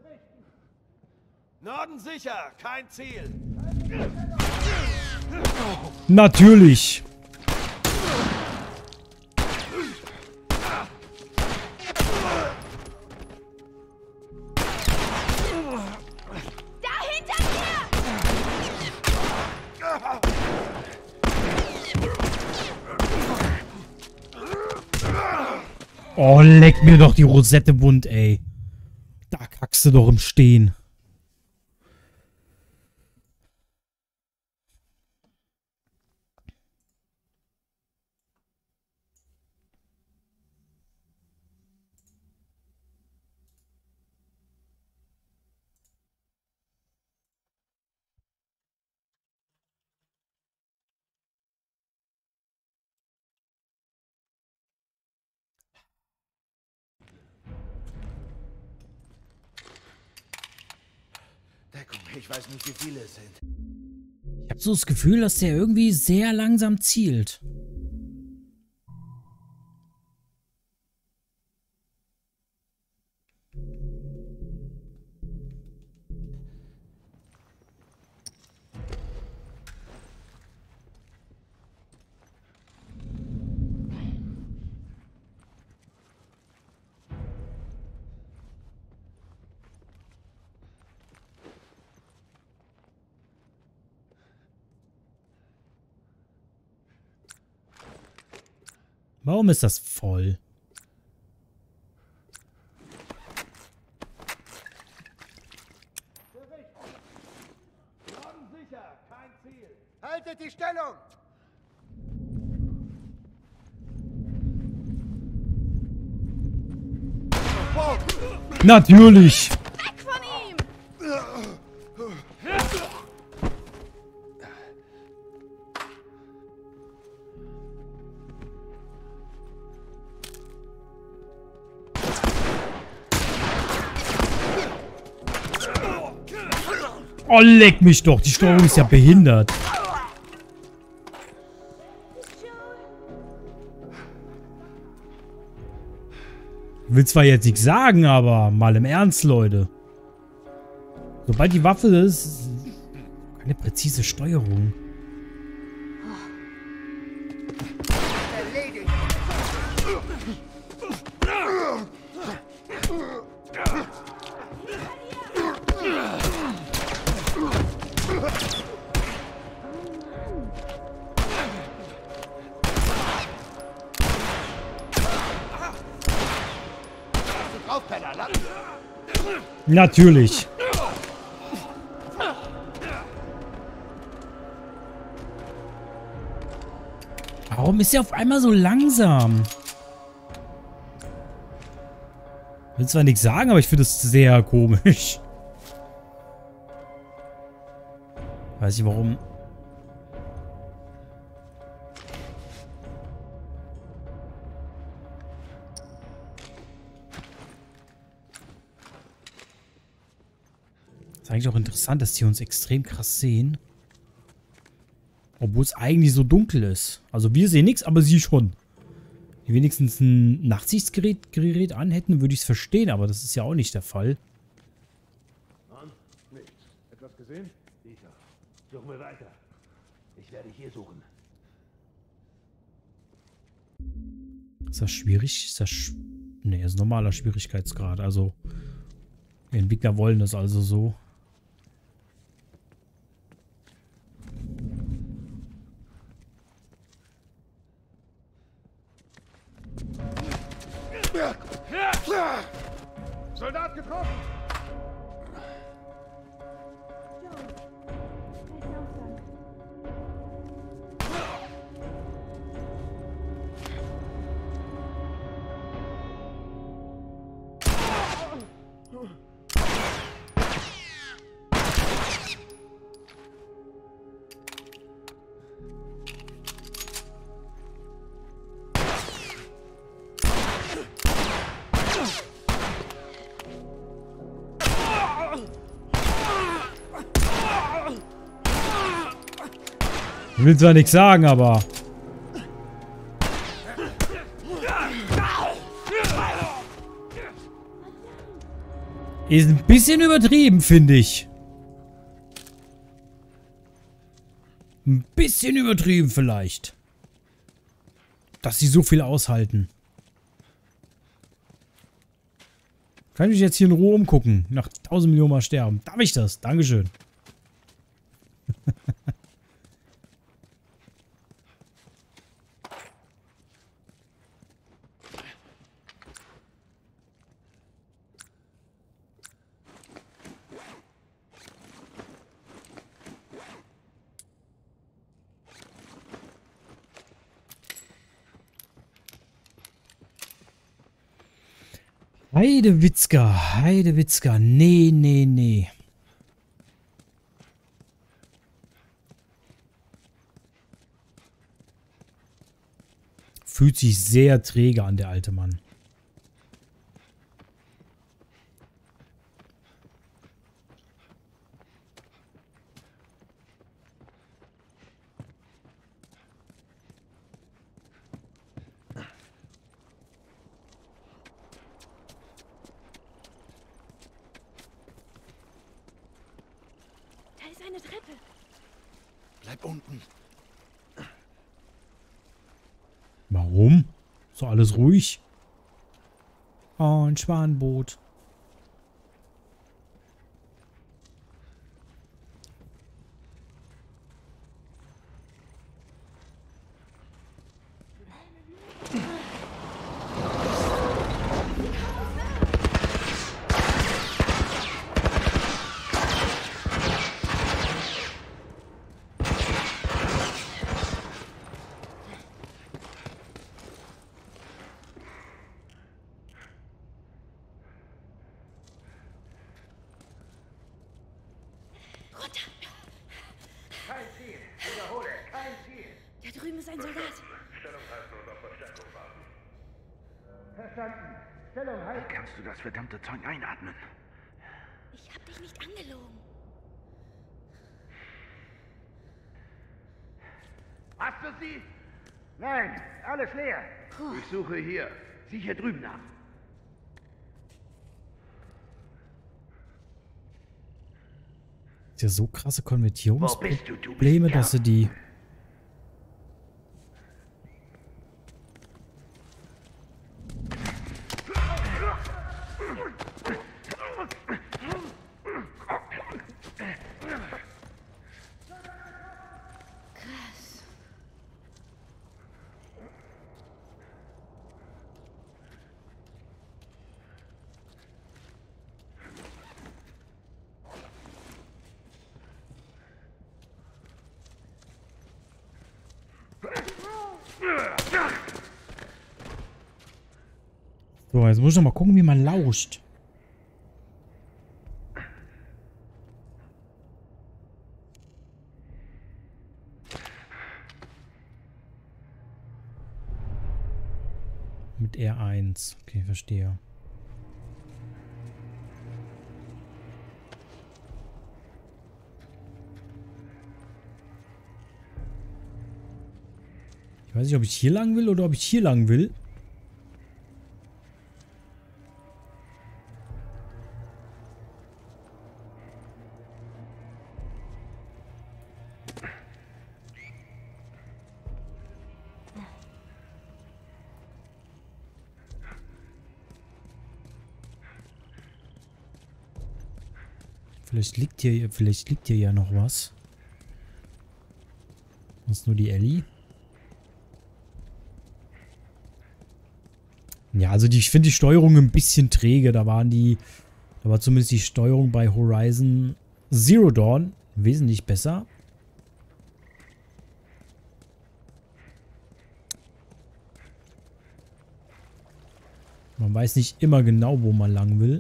Norden sicher, kein Ziel. Natürlich. Oh, leck mir doch die Rosette wund, ey. Da kackst du doch im Stehen. Deckung, ich weiß nicht, wie viele es sind. Ich habe so das Gefühl, dass der irgendwie sehr langsam zielt. Warum ist das voll? Norden sicher, kein Ziel. Haltet die Stellung! Natürlich! Weg von ihm! Oh, leck mich doch. Die Steuerung ist ja behindert. Ich will zwar jetzt nichts sagen, aber mal im Ernst, Leute. Sobald die Waffe ist, keine präzise Steuerung. Erledigt! Drauf, Penner, lang! Natürlich. Warum ist er auf einmal so langsam? Ich will zwar nichts sagen, aber ich finde es sehr komisch. Weiß ich warum. Ist eigentlich auch interessant, dass die uns extrem krass sehen. Obwohl es eigentlich so dunkel ist. Also wir sehen nichts, aber sie schon. Wenn die wenigstens ein Nachtsichtgerät an hätten, würde ich es verstehen, aber das ist ja auch nicht der Fall. Mann, nichts. Etwas gesehen? Dieter, suchen wir weiter. Ich werde hier suchen. Ist das schwierig? Ist das ne, ist ein normaler Schwierigkeitsgrad. Also die Entwickler wollen das also so. Soldat getroffen! Ich will zwar nichts sagen, aber... Ist ein bisschen übertrieben, finde ich. Ein bisschen übertrieben vielleicht. Dass sie so viel aushalten. Kann ich jetzt hier in Ruhe umgucken? Nach 1000 Millionen Mal sterben. Darf ich das? Dankeschön. Heidewitzka, Heidewitzka. Nee, nee, nee. Fühlt sich sehr träge an, der alte Mann. Da ist eine Treppe. Bleib unten. Warum? Ist doch alles ruhig. Oh, ein Schwanenboot. Runter. Kein Ziel. Wiederhole. Kein Ziel. Da drüben ist ein Soldat. Stellung halten und auf Verstärkung warten. Verstanden. Stellung halten. Kannst du das verdammte Zeug einatmen? Ich hab dich nicht angelogen. Hast du sie? Nein, alles leer. Ich suche hier. Sieh hier drüben nach. Ist ja so krasse Wo bist du? Konvertierungsprobleme, dass sie die... Krass. So, jetzt muss ich noch mal gucken, wie man lauscht. Mit R1. Okay, verstehe. Ich weiß nicht, ob ich hier lang will oder ob ich hier lang will. Vielleicht liegt hier ja noch was. Das ist nur die Ellie. Ja, also ich finde die Steuerung ein bisschen träge. Da war zumindest die Steuerung bei Horizon Zero Dawn wesentlich besser. Man weiß nicht immer genau, wo man lang will.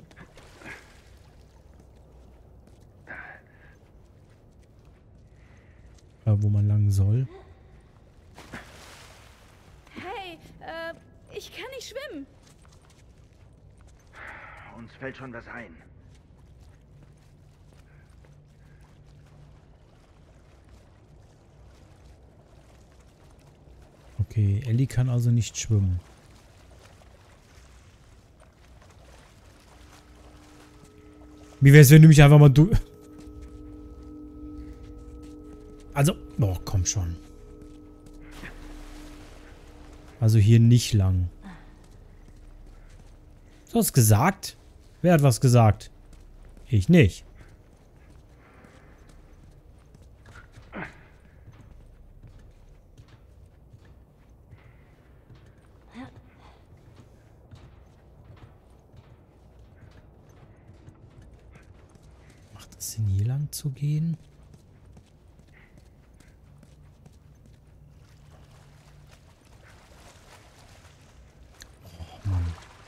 Wo man lang soll. Hey, ich kann nicht schwimmen. Uns fällt schon was ein. Okay, Ellie kann also nicht schwimmen. Wie wär's, wenn du mich einfach mal Also, oh, komm schon. Also hier nicht lang. Du hast gesagt? Wer hat was gesagt? Ich nicht. Macht es Sinn, hier lang zu gehen? Oh Mann.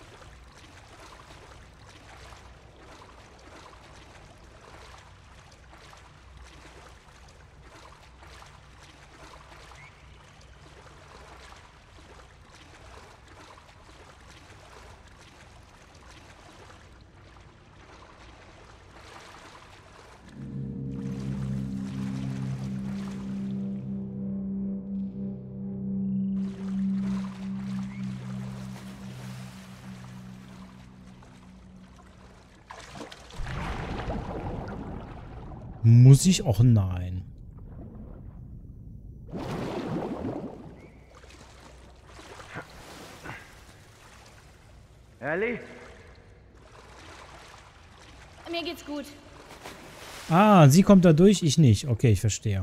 Muss ich auch? Nein. Ellie? Mir geht's gut. Ah, sie kommt da durch, ich nicht. Okay, ich verstehe.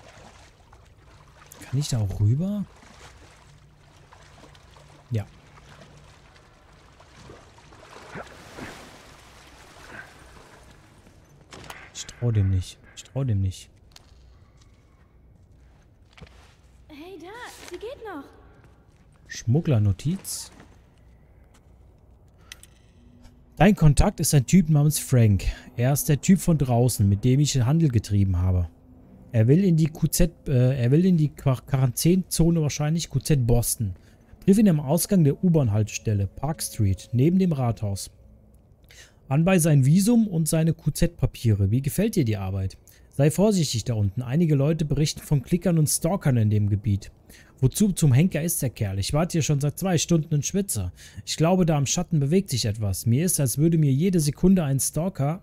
Kann ich da auch rüber? Ja. Ich trau dem nicht. Ich trau dem nicht. Hey, da, sie geht noch. Schmugglernotiz. Dein Kontakt ist ein Typ namens Frank. Er ist der Typ von draußen, mit dem ich Handel getrieben habe. Er will in die Quarantänezone, wahrscheinlich QZ Boston. Triff ihn am Ausgang der U-Bahn-Haltestelle, Park Street, neben dem Rathaus. Anbei sein Visum und seine QZ-Papiere. Wie gefällt dir die Arbeit? Sei vorsichtig da unten. Einige Leute berichten von Klickern und Stalkern in dem Gebiet. Wozu zum Henker ist der Kerl? Ich warte hier schon seit 2 Stunden und schwitze. Ich glaube, da im Schatten bewegt sich etwas. Mir ist, als würde mir jede Sekunde ein Stalker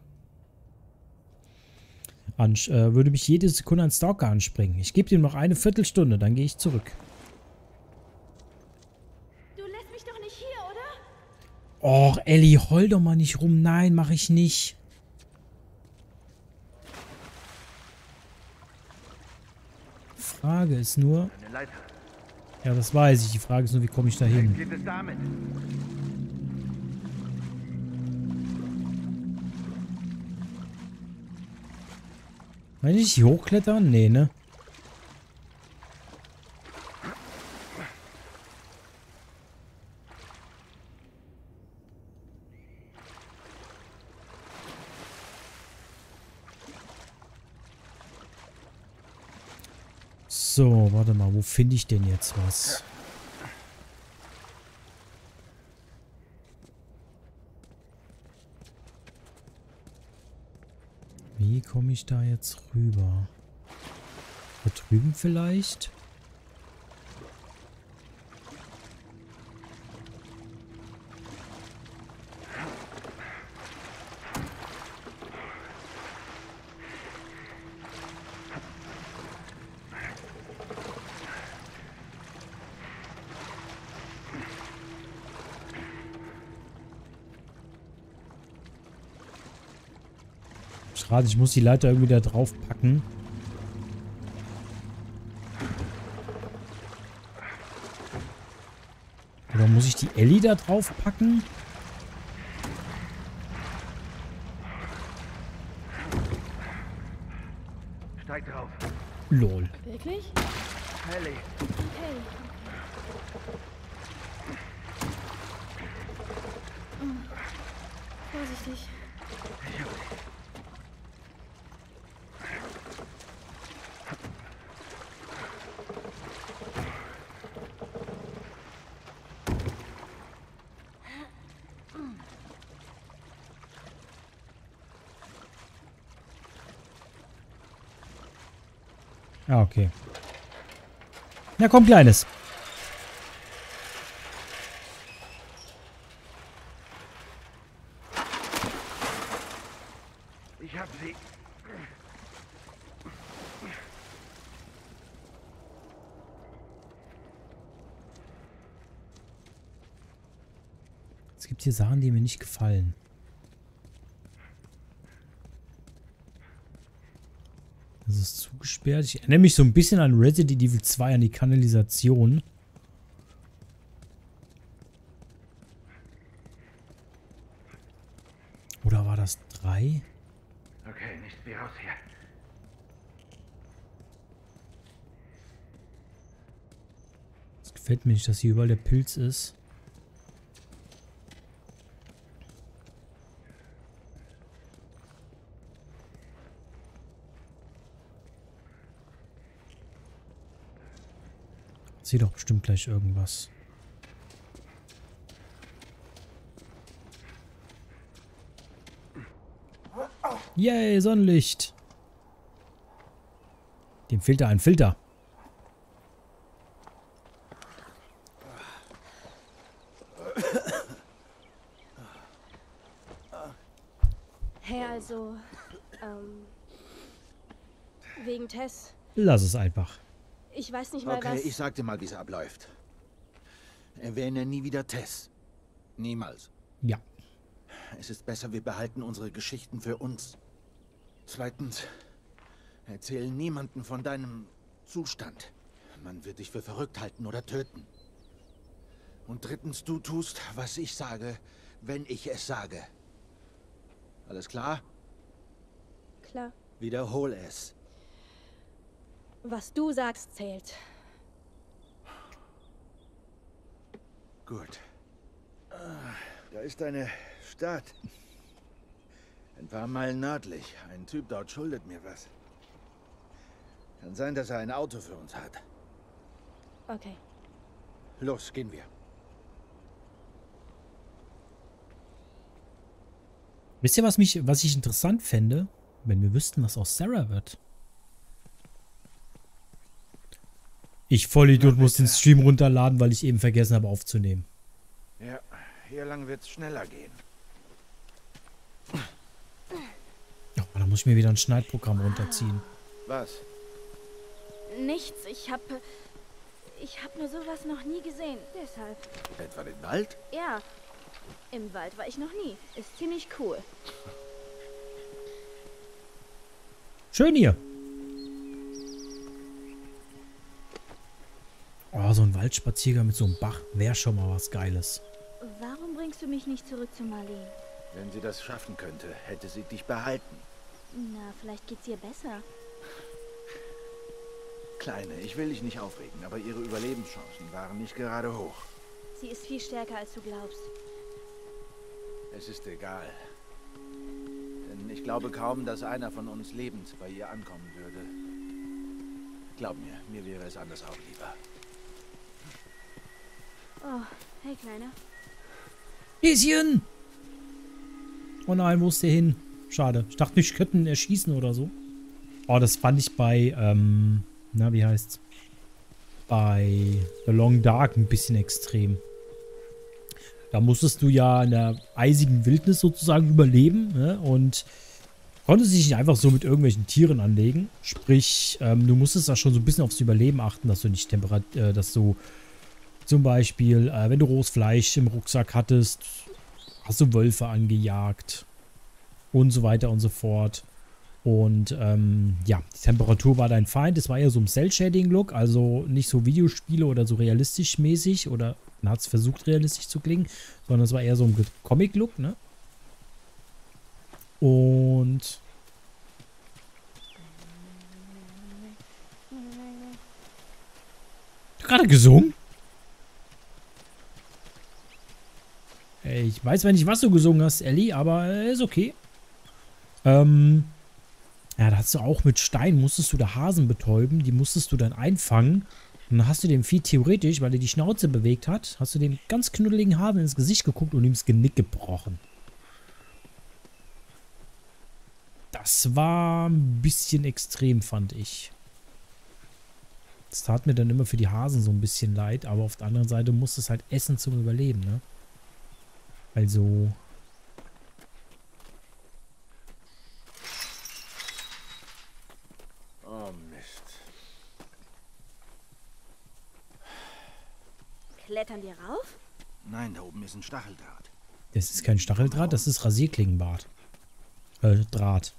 anspringen. Ich gebe ihm noch eine Viertelstunde, dann gehe ich zurück. Du lässt mich doch nicht hier, oder? Och, Ellie, heul doch mal nicht rum. Nein, mache ich nicht. Frage ist nur... Eine Leiter. Ja, das weiß ich. Die Frage ist nur, wie komme ich da hin? Geht es damit? Kann ich hier hochklettern? Nee, ne? So, warte mal. Wo finde ich denn jetzt was? Wie komme ich da jetzt rüber? Da drüben vielleicht? Schade, ich muss die Leiter irgendwie da drauf packen. Oder muss ich die Ellie da drauf packen? Steig drauf. Lol. Wirklich? Ellie. Okay. Vorsichtig. Ah, okay. Na komm, Kleines. Ich hab sie. Es gibt hier Sachen, die mir nicht gefallen. Das ist zugesperrt. Ich erinnere mich so ein bisschen an Resident Evil 2, an die Kanalisation. Oder war das 3? Okay, nichts wie raus hier. Es gefällt mir nicht, dass hier überall der Pilz ist. Ich sehe doch bestimmt gleich irgendwas. Yay, Sonnenlicht. Dem fehlt da ein Filter. Hey, also, wegen Tess. Lass es einfach. Ich weiß nicht mal Okay, was... ich sag dir mal, wie es abläuft. Erwähne nie wieder Tess. Niemals. Ja. Es ist besser, wir behalten unsere Geschichten für uns. Zweitens, erzähl niemanden von deinem Zustand. Man wird dich für verrückt halten oder töten. Und drittens, du tust, was ich sage, wenn ich es sage. Alles klar? Klar. Wiederhol es. Was du sagst, zählt. Gut. Da ist eine Stadt. Ein paar Meilen nördlich. Ein Typ dort schuldet mir was. Kann sein, dass er ein Auto für uns hat. Okay. Los, gehen wir. Wisst ihr, was ich interessant fände? Wenn wir wüssten, was aus Sarah wird. Ich Vollidiot muss den Stream runterladen, weil ich eben vergessen habe aufzunehmen. Ja, hier lang wird's schneller gehen. Ja, dann muss ich mir wieder ein Schneidprogramm runterziehen. Was? Nichts, ich hab nur sowas noch nie gesehen. Deshalb. Etwa den Wald? Ja, im Wald war ich noch nie. Ist ziemlich cool. Schön hier. Oh, so ein Waldspaziergang mit so einem Bach wäre schon mal was Geiles. Warum bringst du mich nicht zurück zu Marlene? Wenn sie das schaffen könnte, hätte sie dich behalten. Na, vielleicht geht's ihr besser. Kleine, ich will dich nicht aufregen, aber ihre Überlebenschancen waren nicht gerade hoch. Sie ist viel stärker, als du glaubst. Es ist egal. Denn ich glaube kaum, dass einer von uns lebend bei ihr ankommen würde. Glaub mir wäre es anders auch lieber. Oh, hey, Kleiner. Häschen! Oh nein, wo ist der hin? Schade. Ich dachte, wir könnten ihn erschießen oder so. Oh, das fand ich bei, na, wie heißt's? Bei The Long Dark ein bisschen extrem. Da musstest du ja in der eisigen Wildnis sozusagen überleben, ne? Und konntest dich nicht einfach so mit irgendwelchen Tieren anlegen. Sprich, du musstest da schon so ein bisschen aufs Überleben achten, dass du nicht dass du zum Beispiel, wenn du rohes Fleisch im Rucksack hattest, hast du Wölfe angejagt und so weiter und so fort. Und ja, die Temperatur war dein Feind. Es war eher so ein Cell-Shading-Look, also nicht so Videospiele oder so realistisch mäßig, oder man hat es versucht realistisch zu klingen, sondern es war eher so ein Comic-Look, ne? Und hast du gerade gesungen? Ich weiß zwar nicht, was du gesungen hast, Ellie, aber ist okay. Ja, da hast du auch mit Stein, musstest du da Hasen betäuben, die musstest du dann einfangen. Und dann hast du dem Vieh theoretisch, weil er die Schnauze bewegt hat, hast du dem ganz knuddeligen Hasen ins Gesicht geguckt und ihm das Genick gebrochen. Das war ein bisschen extrem, fand ich. Das tat mir dann immer für die Hasen so ein bisschen leid, aber auf der anderen Seite musst du es halt essen zum Überleben, ne? Also... klettern wir rauf? Nein, da oben ist ein Stacheldraht. Das ist kein Stacheldraht, das ist Rasierklingenbart. Draht.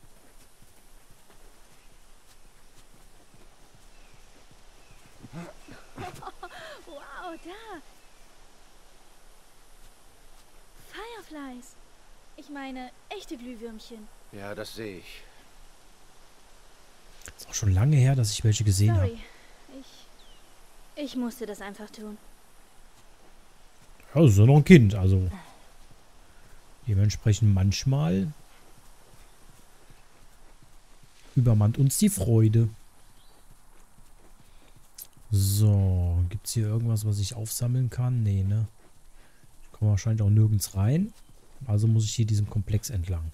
Wow, da. Fireflies. Ich meine, echte Glühwürmchen. Ja, das sehe ich. Ist auch schon lange her, dass ich welche gesehen habe. Sorry. Ich musste das einfach tun. Ja, das ist ja noch ein Kind, also. Dementsprechend manchmal übermannt uns die Freude. So, gibt es hier irgendwas, was ich aufsammeln kann? Nee, ne? Ich komme wahrscheinlich auch nirgends rein. Also muss ich hier diesem Komplex entlang.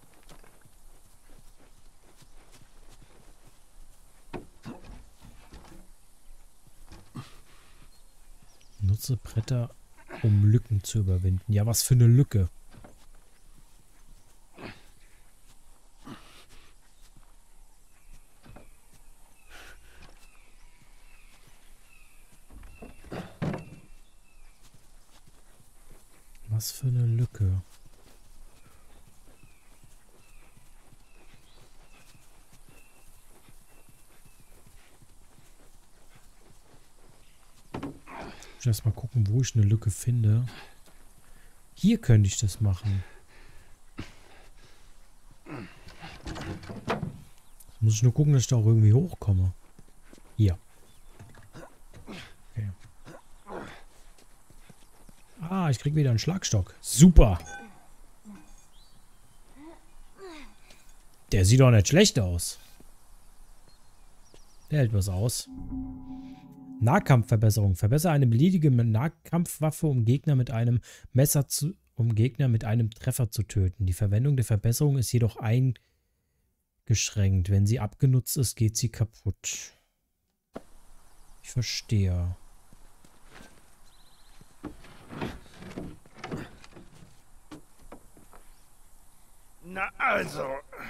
Nutze Bretter, um Lücken zu überwinden. Ja, was für eine Lücke. Was für eine Lücke. Ich muss erst mal gucken, wo ich eine Lücke finde. Hier könnte ich das machen. Jetzt muss ich nur gucken, dass ich da auch irgendwie hochkomme. Hier. Okay. Ah, ich krieg wieder einen Schlagstock. Super. Der sieht doch nicht schlecht aus. Der hält was aus. Nahkampfverbesserung. Verbessere eine beliebige Nahkampfwaffe, um Gegner mit einem Treffer zu töten. Die Verwendung der Verbesserung ist jedoch eingeschränkt. Wenn sie abgenutzt ist, geht sie kaputt. Ich verstehe. Na also.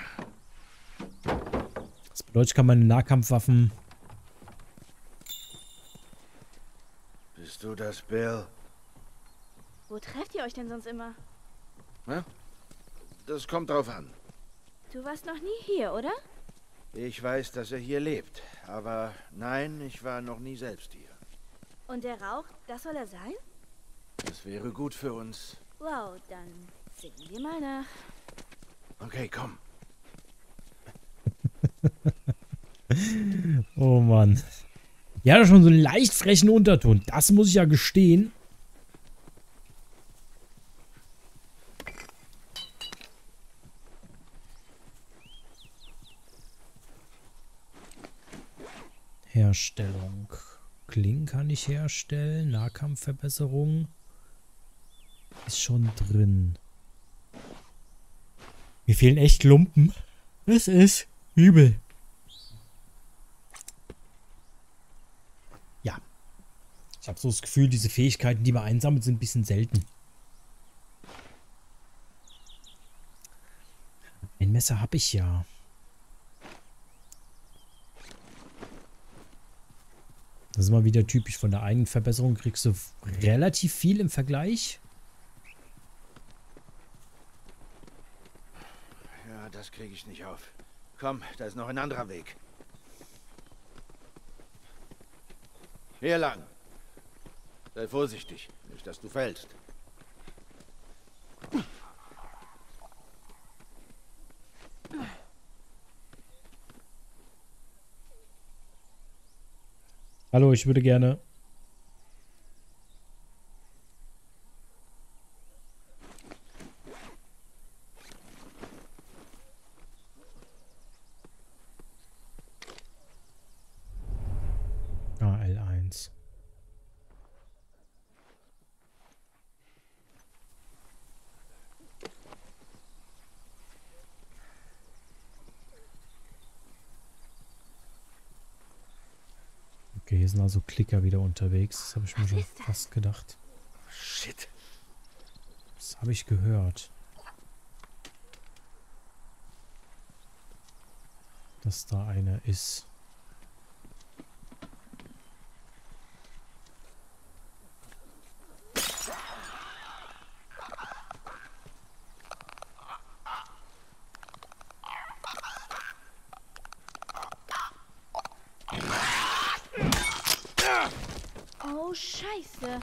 Das bedeutet, ich kann meine Nahkampfwaffen... Bist du das, Bill? Wo trefft ihr euch denn sonst immer? Ja? Das kommt drauf an. Du warst noch nie hier, oder? Ich weiß, dass er hier lebt. Aber nein, ich war noch nie selbst hier. Und der Rauch, das soll er sein? Das wäre gut für uns. Wow, dann sehen wir mal nach. Okay, komm. Oh Mann. Ja, da schon so einen leicht frechen Unterton. Das muss ich ja gestehen. Herstellung. Klingen kann ich herstellen. Nahkampfverbesserung ist schon drin. Mir fehlen echt Lumpen. Das ist übel. Ja. Ich habe so das Gefühl, diese Fähigkeiten, die man einsammelt, sind ein bisschen selten. Ein Messer habe ich ja. Das ist mal wieder typisch. Von der einen Verbesserung kriegst du relativ viel im Vergleich. Ja, das kriege ich nicht auf. Komm, da ist noch ein anderer Weg. Hier lang. Sei vorsichtig, nicht, dass du fällst. Hallo, ich würde gerne... L1. Okay, hier sind also Klicker wieder unterwegs. Das habe ich mir schon fast gedacht. Shit. Das habe ich gehört. Dass da einer ist. Oh, Scheiße.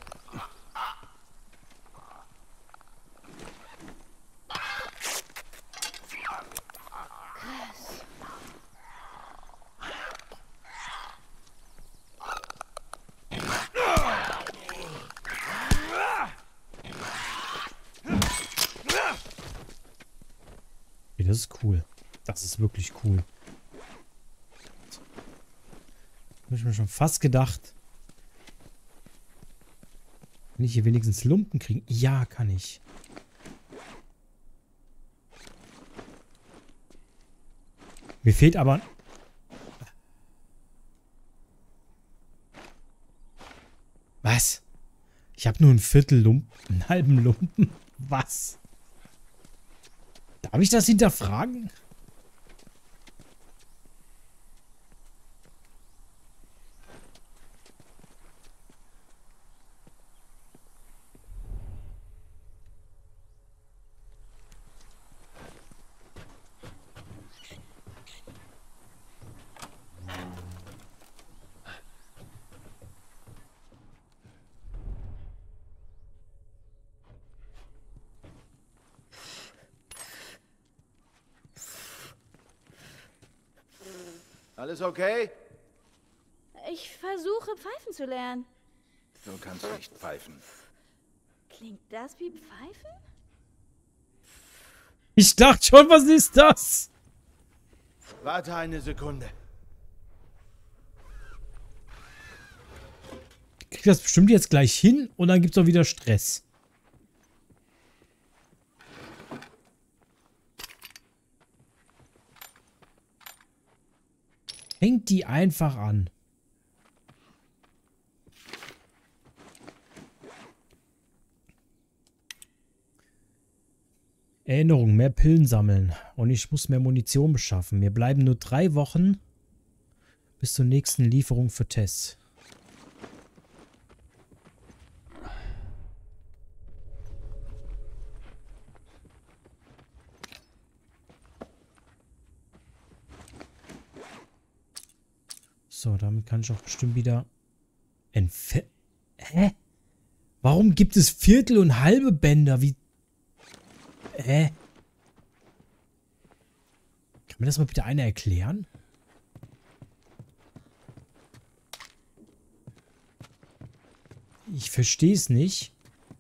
Krass. Okay, das ist cool. Das ist wirklich cool. Habe ich mir schon fast gedacht. Kann ich hier wenigstens Lumpen kriegen? Ja, kann ich. Mir fehlt aber... Was? Ich habe nur ein Viertel Lumpen, einen halben Lumpen. Was? Darf ich das hinterfragen? Alles okay? Ich versuche, pfeifen zu lernen. Du kannst nicht pfeifen. Klingt das wie Pfeifen? Ich dachte schon, was ist das? Warte eine Sekunde. Ich krieg das bestimmt jetzt gleich hin und dann gibt's auch wieder Stress. Hängt die einfach an. Erinnerung, mehr Pillen sammeln. Und ich muss mehr Munition beschaffen. Mir bleiben nur 3 Wochen bis zur nächsten Lieferung für Tess. So, damit kann ich auch bestimmt wieder Hä? Warum gibt es Viertel und halbe Bänder? Wie... Kann mir das mal bitte einer erklären? Ich verstehe es nicht.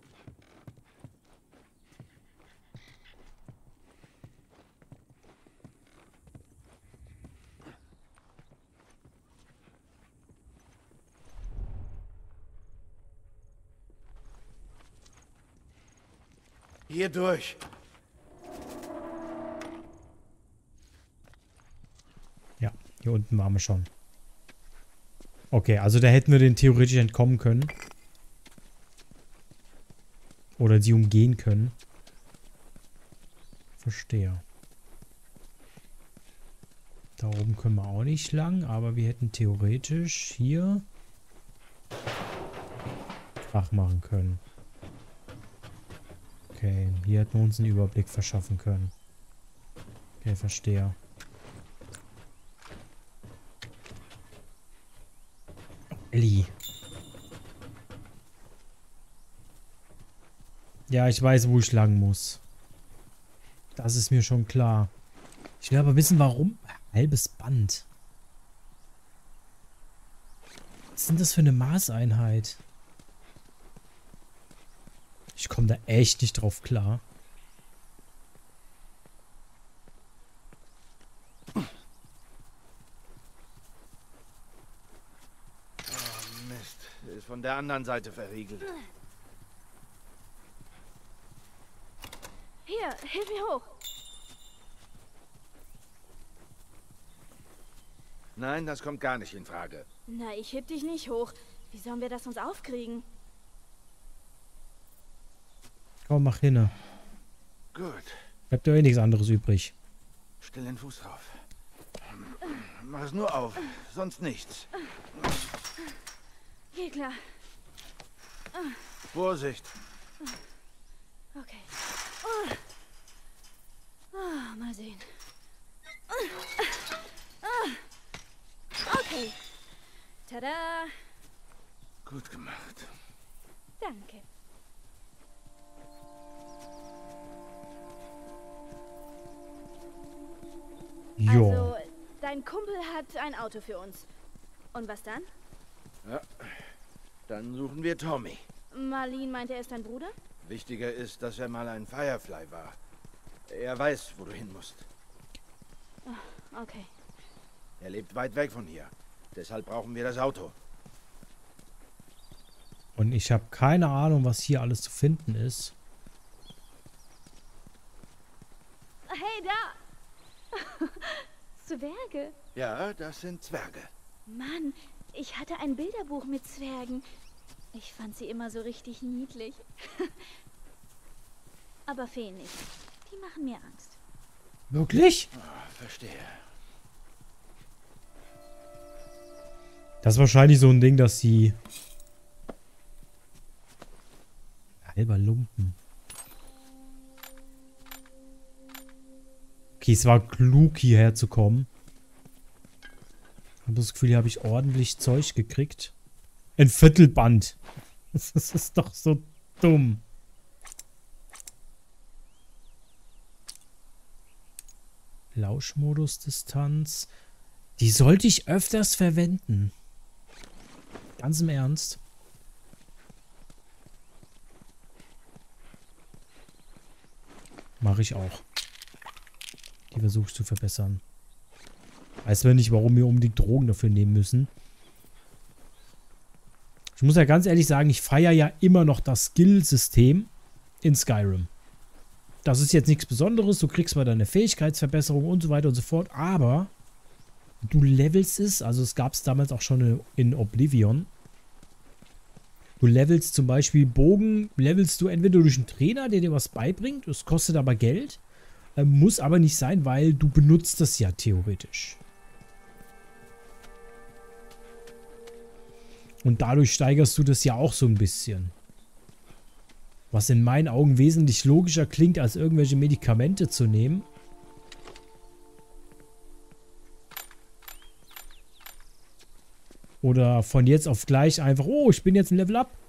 Hier durch. Ja, hier unten waren wir schon. Okay, also da hätten wir den theoretisch entkommen können. Oder sie umgehen können. Verstehe. Da oben können wir auch nicht lang, aber wir hätten theoretisch hier Krach machen können. Okay, hier hätten wir uns einen Überblick verschaffen können. Okay, verstehe. Ellie. Ja, ich weiß, wo ich lang muss. Das ist mir schon klar. Ich will aber wissen, warum. Halbes Band. Was ist denn das für eine Maßeinheit? Ich komme da echt nicht drauf klar. Oh, Mist. Ist von der anderen Seite verriegelt. Hier, hilf mir hoch. Nein, das kommt gar nicht in Frage. Na, ich heb dich nicht hoch. Wie sollen wir das uns aufkriegen? Komm, mach hin. Gut. Bleibt ja eh nichts anderes übrig. Stell den Fuß drauf. Mach es nur auf, sonst nichts. Geht klar. Vorsicht. Okay. Mal sehen. Okay. Tada. Gut gemacht. Danke. Jo. Also, dein Kumpel hat ein Auto für uns. Und was dann? Ja, dann suchen wir Tommy. Marlene meinte, er ist dein Bruder? Wichtiger ist, dass er mal ein Firefly war. Er weiß, wo du hin musst. Okay. Er lebt weit weg von hier. Deshalb brauchen wir das Auto. Und ich habe keine Ahnung, was hier alles zu finden ist. Hey, da! Zwerge. Ja, das sind Zwerge. Mann, ich hatte ein Bilderbuch mit Zwergen. Ich fand sie immer so richtig niedlich. Aber Feen nicht. Die machen mir Angst. Wirklich? Oh, verstehe. Das ist wahrscheinlich so ein Ding, dass sie... Halber Lumpen. Okay, es war klug, hierher zu kommen. Ich habe das Gefühl, hier habe ich ordentlich Zeug gekriegt. Ein Viertelband. Das ist doch so dumm. Lauschmodus, Distanz. Die sollte ich öfters verwenden. Ganz im Ernst. Mache ich auch. Die versuche ich zu verbessern. Weiß man nicht, warum wir unbedingt Drogen dafür nehmen müssen. Ich muss ja ganz ehrlich sagen, ich feiere ja immer noch das Skill-System in Skyrim. Das ist jetzt nichts Besonderes. Du kriegst mal deine Fähigkeitsverbesserung und so weiter und so fort. Aber du levelst es. Also es gab es damals auch schon in Oblivion. Du levelst zum Beispiel Bogen, levelst du entweder durch einen Trainer, der dir was beibringt. Das kostet aber Geld. Muss aber nicht sein, weil du benutzt das ja theoretisch. Und dadurch steigerst du das ja auch so ein bisschen. Was in meinen Augen wesentlich logischer klingt, als irgendwelche Medikamente zu nehmen. Oder von jetzt auf gleich einfach, oh, ich bin jetzt ein Level Up.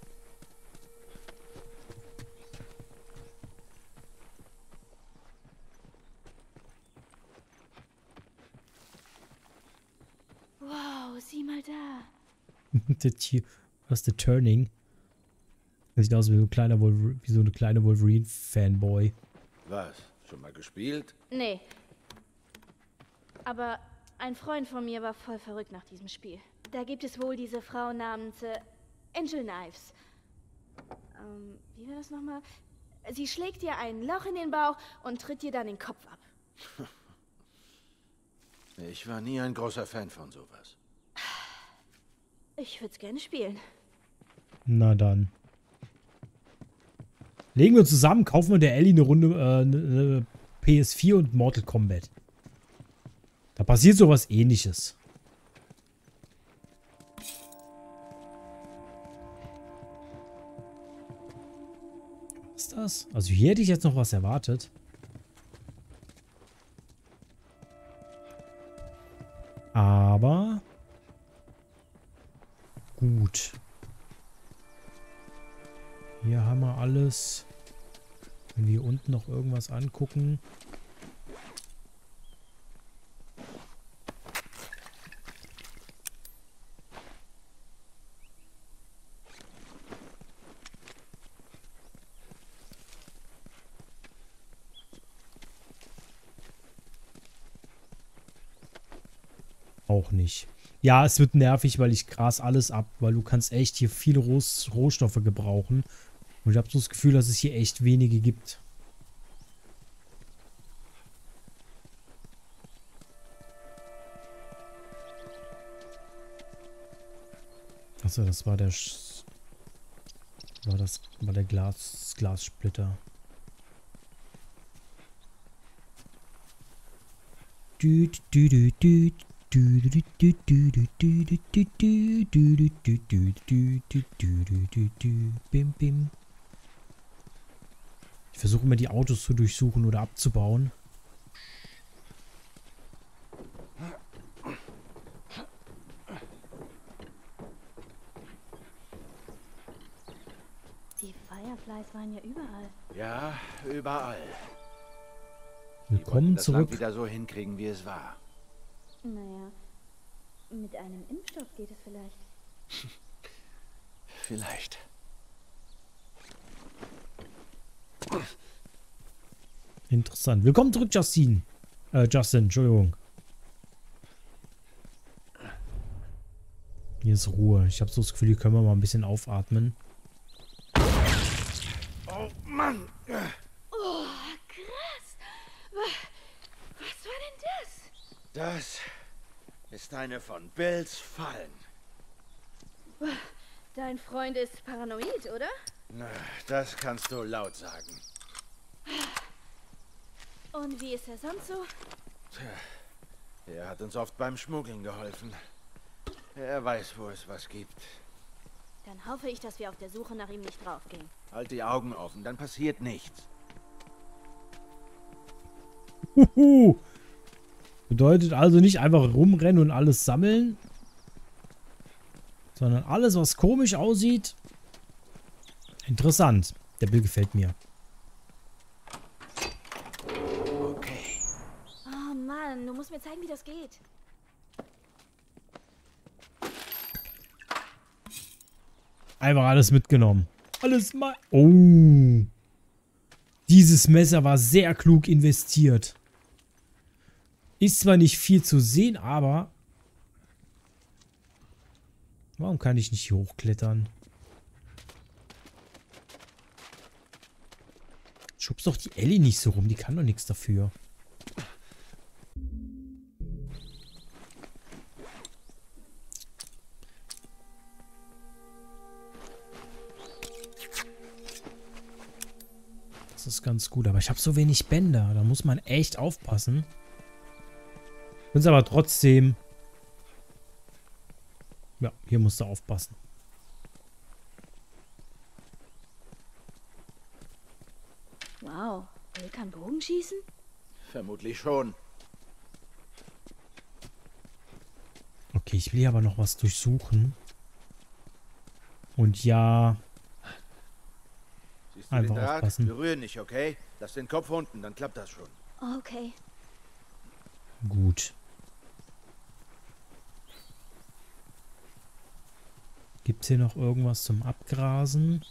Wow, sieh mal da. Was ist der Turning? Das sieht aus wie so, wie so eine kleine Wolverine-Fanboy. Was? Schon mal gespielt? Nee. Aber ein Freund von mir war voll verrückt nach diesem Spiel. Da gibt es wohl diese Frau namens Angel Knives. Wie war das nochmal? Sie schlägt dir ein Loch in den Bauch und tritt dir dann den Kopf ab. Ich war nie ein großer Fan von sowas. Ich würde es gerne spielen. Na dann. Legen wir zusammen, kaufen wir der Ellie eine Runde eine PS4 und Mortal Kombat. Da passiert sowas Ähnliches. Was ist das? Also hier hätte ich jetzt noch was erwartet. Aber gut. Hier haben wir alles. Wenn wir hier unten noch irgendwas angucken. Auch nicht. Ja, es wird nervig, weil ich gras alles ab, weil du kannst echt hier viele Rohstoffe gebrauchen. Und ich habe so das Gefühl, dass es hier echt wenige gibt. Achso, das war der Glassplitter. Düt, düt, düt, düt. Bim, bim. Ich versuche immer die Autos zu durchsuchen oder abzubauen. waren ja überall. Ja, überall. Willkommen Das Land zurück. wieder so hinkriegen, wie es war. Naja, mit einem Impfstoff geht es vielleicht. Vielleicht. Interessant. Willkommen zurück, Justin. Justin, Entschuldigung. Hier ist Ruhe. Ich habe so das Gefühl, hier können wir mal ein bisschen aufatmen. Oh Mann! Oh, krass. Was war denn das? Das ist eine von Bills Fallen. Dein Freund ist paranoid, oder? Na, das kannst du laut sagen. Und wie ist er sonst so? Er hat uns oft beim Schmuggeln geholfen. Er weiß, wo es was gibt. Dann hoffe ich, dass wir auf der Suche nach ihm nicht draufgehen. Halt die Augen offen, dann passiert nichts. Huhu. Bedeutet also nicht einfach rumrennen und alles sammeln, sondern alles, was komisch aussieht. Interessant. Der Bild gefällt mir. Okay. Oh Mann, du musst mir zeigen, wie das geht. Einfach alles mitgenommen. Alles mal. Oh. Dieses Messer war sehr klug investiert. Ist zwar nicht viel zu sehen, aber... Warum kann ich nicht hier hochklettern? Schubst doch die Ellie nicht so rum. Die kann doch nichts dafür. Das ist ganz gut. Aber ich habe so wenig Bänder. Da muss man echt aufpassen. Ist aber trotzdem... Ja, hier musst du aufpassen. Wow, Bill kann Bogen schießen? Vermutlich schon. Okay, ich will hier aber noch was durchsuchen. Und ja... Siehst du Einfach den Draht? aufpassen. Berühr nicht, okay? Lass den Kopf unten, dann klappt das schon. Okay. Gut. Gibt es hier noch irgendwas zum Abgrasen?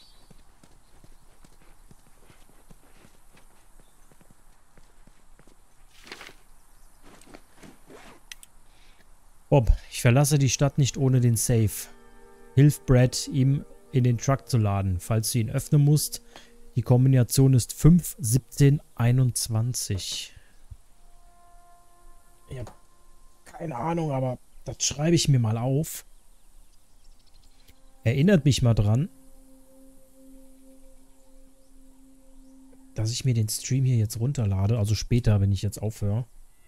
Bob, ich verlasse die Stadt nicht ohne den Safe. Hilf Brad, ihm in den Truck zu laden, falls du ihn öffnen musst. Die Kombination ist 5, 17, 21. Ich habe keine Ahnung, aber das schreibe ich mir mal auf. Erinnert mich mal dran, dass ich mir den Stream hier jetzt runterlade. Also später, wenn ich jetzt aufhöre.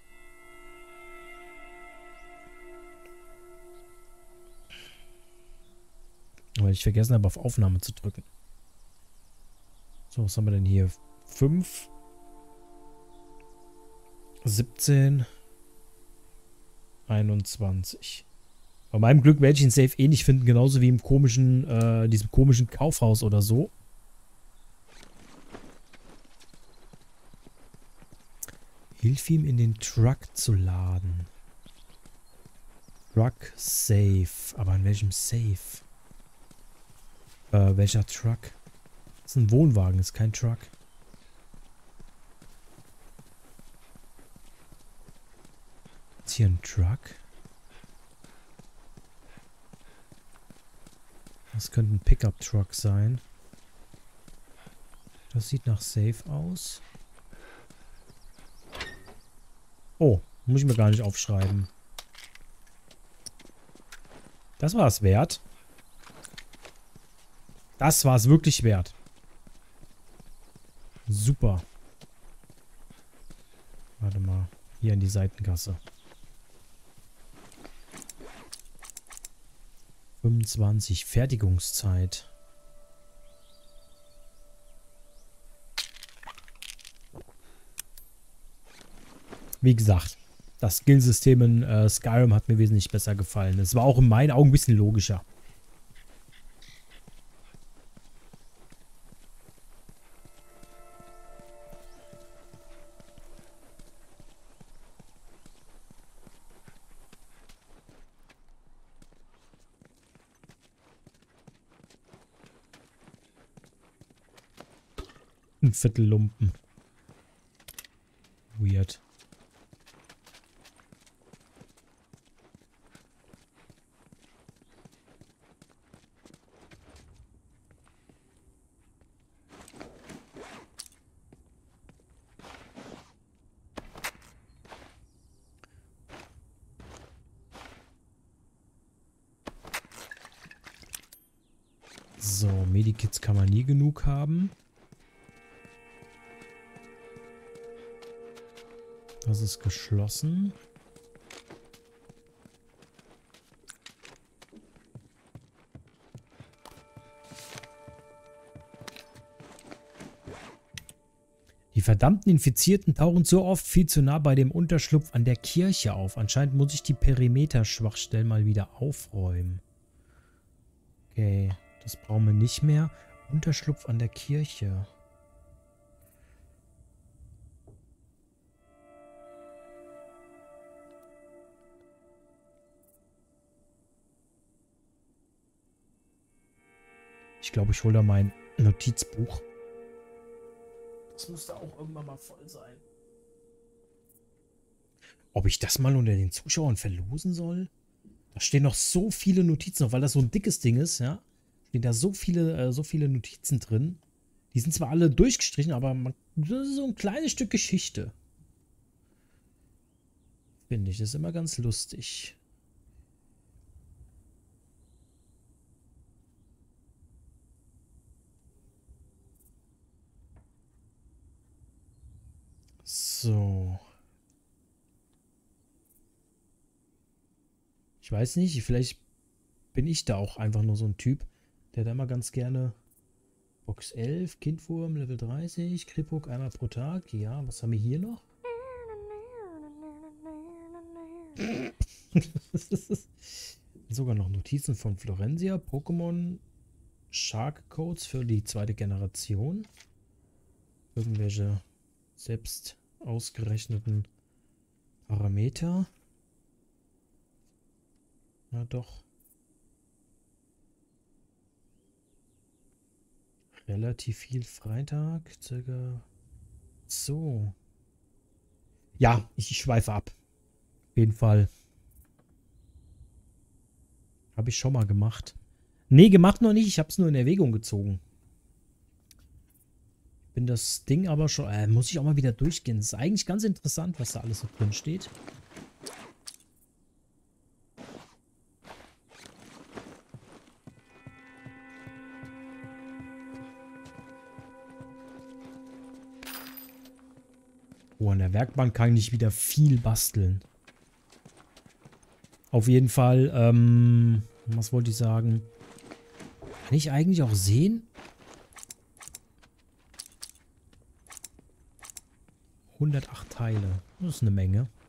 Weil ich vergessen habe, auf Aufnahme zu drücken. So, was haben wir denn hier? 5, 17, 21. Bei meinem Glück werde ich den Safe eh nicht finden, genauso wie im komischen, diesem komischen Kaufhaus oder so. Hilf ihm in den Truck zu laden. Truck Safe. Aber an welchem Safe? Welcher Truck? Das ist ein Wohnwagen, ist kein Truck. Ist hier ein Truck? Das könnte ein Pickup-Truck sein. Das sieht nach Safe aus. Oh, muss ich mir gar nicht aufschreiben. Das war es wert. Das war es wirklich wert. Super. Warte mal. Hier in die Seitengasse. 25. Fertigungszeit. Wie gesagt, das Skillsystem in Skyrim hat mir wesentlich besser gefallen. Es war auch in meinen Augen ein bisschen logischer. Ein Viertellumpen. Weird. So, Medikits kann man nie genug haben. Das ist geschlossen. Die verdammten Infizierten tauchen so oft viel zu nah bei dem Unterschlupf an der Kirche auf. Anscheinend muss ich die Perimeter-Schwachstellen mal wieder aufräumen. Okay, das brauchen wir nicht mehr. Unterschlupf an der Kirche. Ich glaube, ich hole da mein Notizbuch. Das müsste auch irgendwann mal voll sein. Ob ich das mal unter den Zuschauern verlosen soll? Da stehen noch so viele Notizen, weil das so ein dickes Ding ist, ja. Stehen da so viele Notizen drin. Die sind zwar alle durchgestrichen, aber das ist so ein kleines Stück Geschichte. Finde ich, das ist immer ganz lustig. So. Ich weiß nicht, vielleicht bin ich da auch einfach nur so ein Typ, der da immer ganz gerne Box 11, Kindwurm, Level 30, Kripuk einmal pro Tag. Ja, was haben wir hier noch? Sogar noch Notizen von Florentia, Pokémon, Shark Codes für die zweite Generation. Irgendwelche selbst ausgerechneten Parameter. Na doch. Relativ viel Freitag. Circa. So. Ja, ich schweife ab. Auf jeden Fall. Habe ich schon mal gemacht. Nee, gemacht noch nicht. Ich habe es nur in Erwägung gezogen. Bin das Ding aber schon... muss ich auch mal wieder durchgehen. Das ist eigentlich ganz interessant, was da alles so drin steht. Oh, an der Werkbank kann ich wieder viel basteln. Auf jeden Fall, was wollte ich sagen? Kann ich eigentlich auch sehen? 108 Teile. Das ist eine Menge.